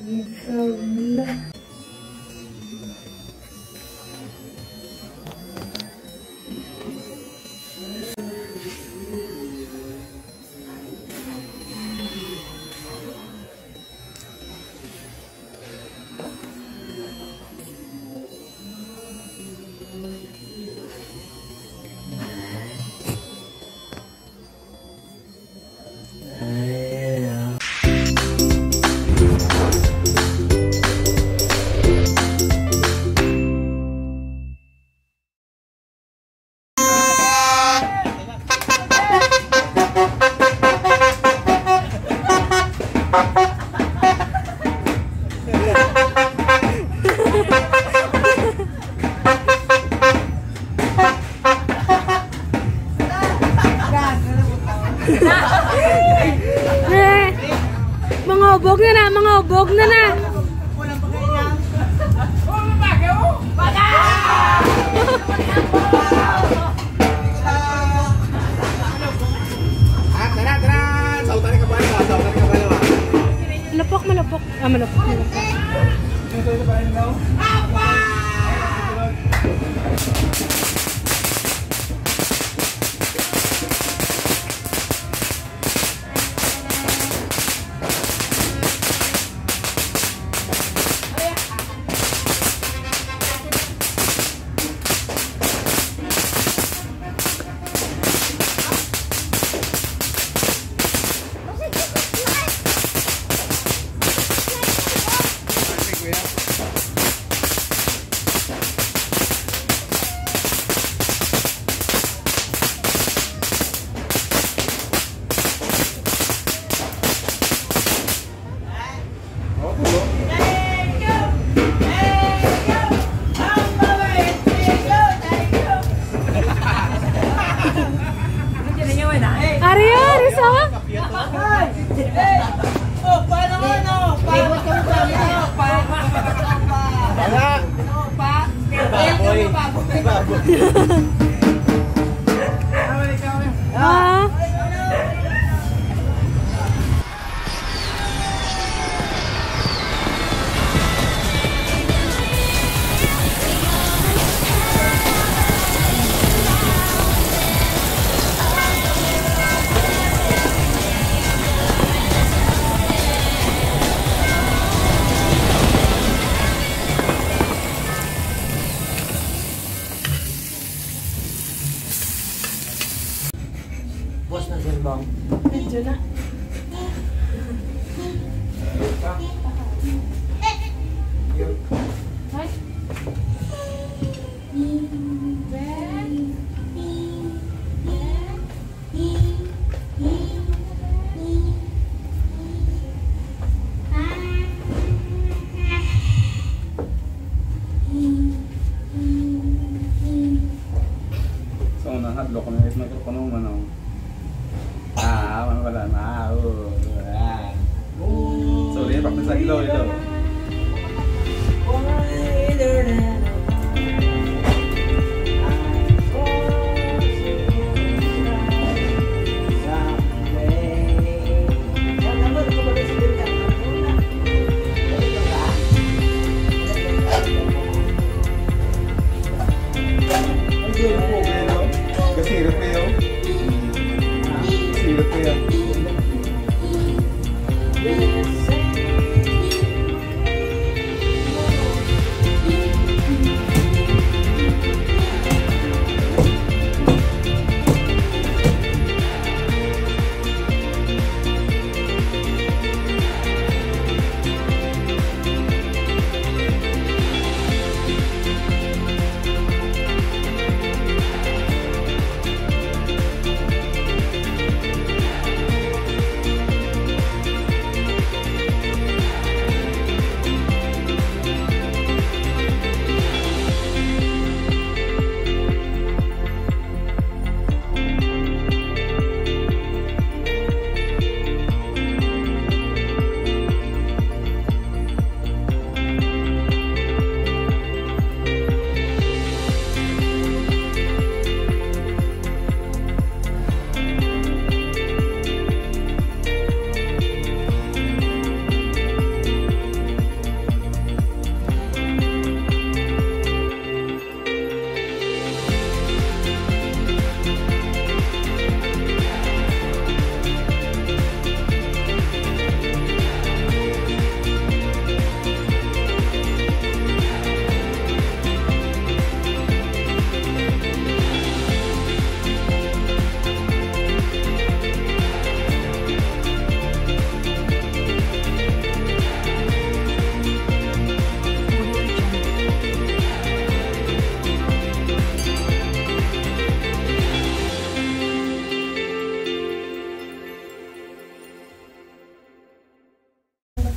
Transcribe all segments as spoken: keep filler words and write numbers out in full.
Mangobog na na, mangobog na na. Walang pagkailang. Oh, mabagay oh. Baga! Ah, tara, tara. Sautan ka ba? Sautan ka ba? Malapok, malapok. Ah, malapok, malapok. Sautan ka ba daw? Apa! Ah. Bos na dyan bang? Medyo na. Ay. So, nahadlo ko na ito ko nung ano. Ah, ano pala na. Oh. So, yan pakita sa ilaw ito. Kasirap kayo. Kasirap kayo.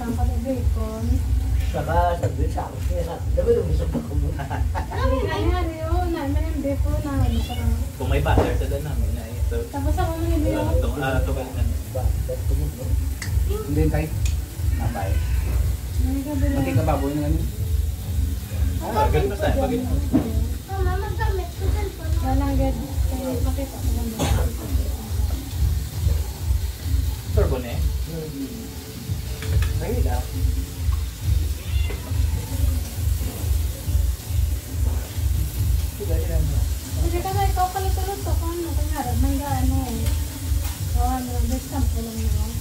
pati bacon. Saka sabi sa akin kaya dapat umisap ako muna. Ay, nangyari yun. Namin yung beef na. Masarap. Kung may butter sa doon namin na ito. Tapos ako nang hindi yun. Ito, ah, ito ba yan? Hindi tayo. Nabay. May kabila. Mati ka baboy na ganun. Ah, ganun basta. Pagin. Mama, magkamit ko cellphone. Wala agad. Kaya pakita ko lang. Turbo na eh. Ay, daw. Kasi kasi ikaw kaluto-luto ko ano. Kunyari, may gaano. O ano, best sample lang naman.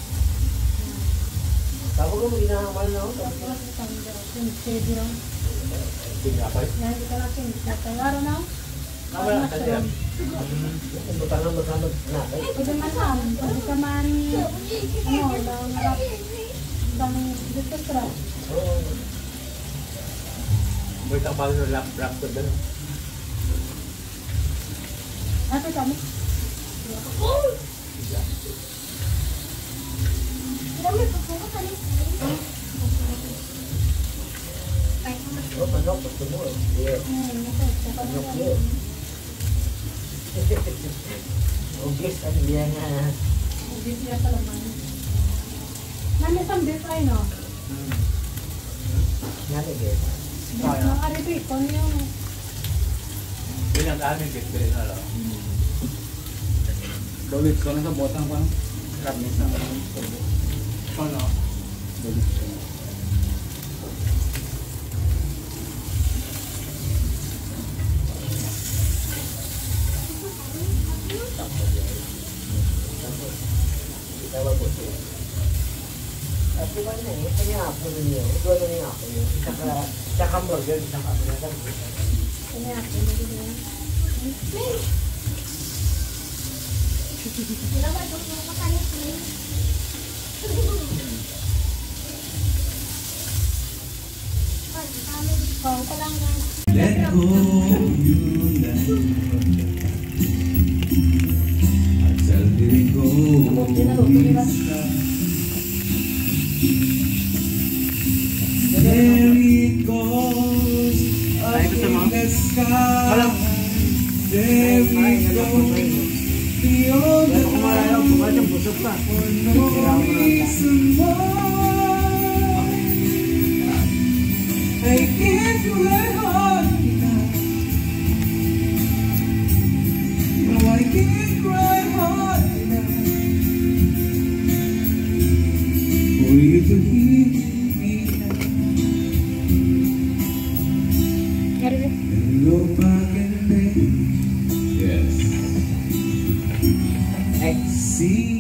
Tapos ko ginagawa na ako. Tapos isang pinipedi lang. Sige ako eh. Yan, hindi ka lang pinipedi. Araw na? Tama lang kasi yan. Ang butang ang magkamag natin. Pwede man lang. Pwede ka man, ano, lang rap. Bang dito sa rap. Oo. Boy, tapos yung rap rap ko doon. Ate kami. Oh, manok, gusto mo. Yeah. Manok yun. Ugis, ano yan nga. Beef niya sa laman. Nami isang beef ay no? Naligid. Beef ng aripikon yung Yun ang aming pipili na lang. Dolit ko na sa botang pa. Karnis na ganun. Ano? Dolit ko na. Tawag po siya. At di ba na eh, kanya ako na niyo. Ito na niya ako niyo. Saka, saka burger, saka ako na kami. kanya ako na din. Kau pa lang na. Let go you let I tell you go. There it goes up in the sky. There it goes beyond the line. For no reason why I can't cry hard enough. No, I can't cry hard enough for you to hear me now. And look back and think, yes, I see.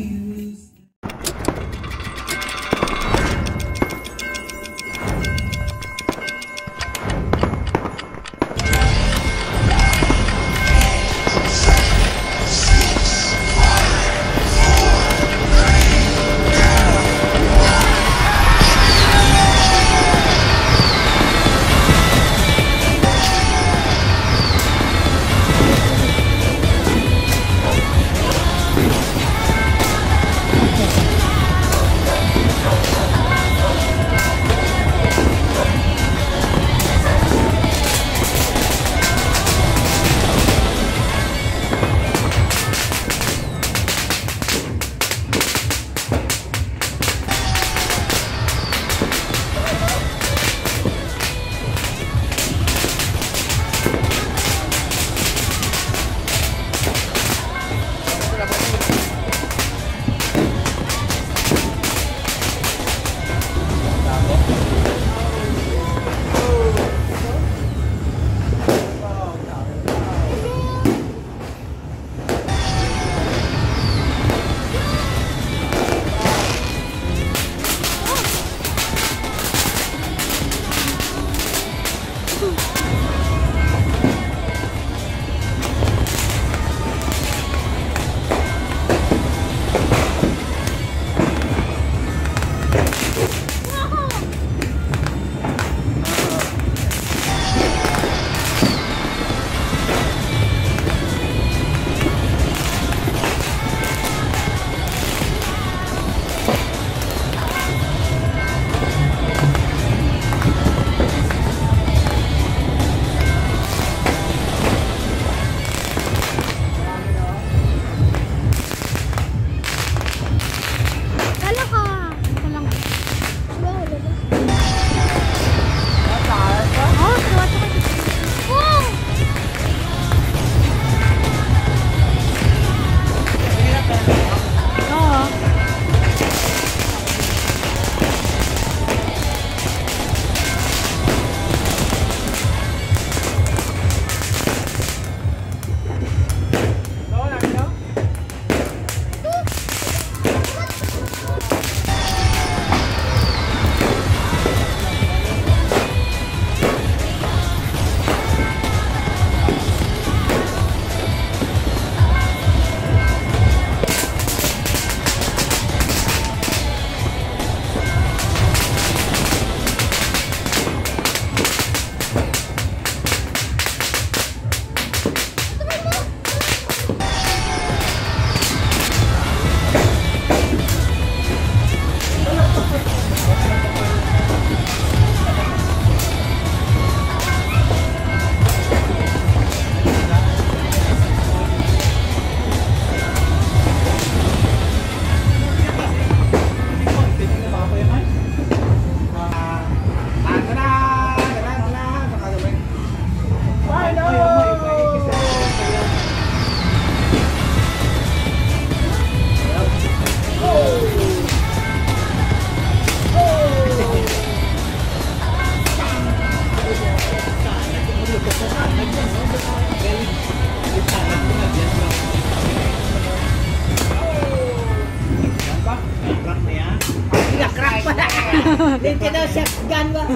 Hindi daw shotgun ba?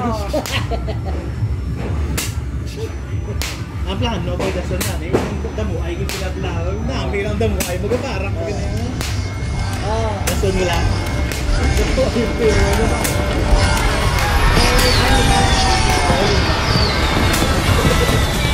Ang plano ko dason na eh, yung damo ay yung pinaplawag na, ang bilang damo ay magaparang ko ganyan. Oo. Dason mo lang. Ito yung pero ano ba?